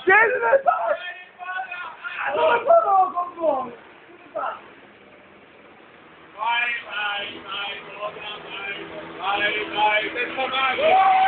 Scendi! Dove sono con voi? Vai, vai, vai, vai, vai, vai, senza mano!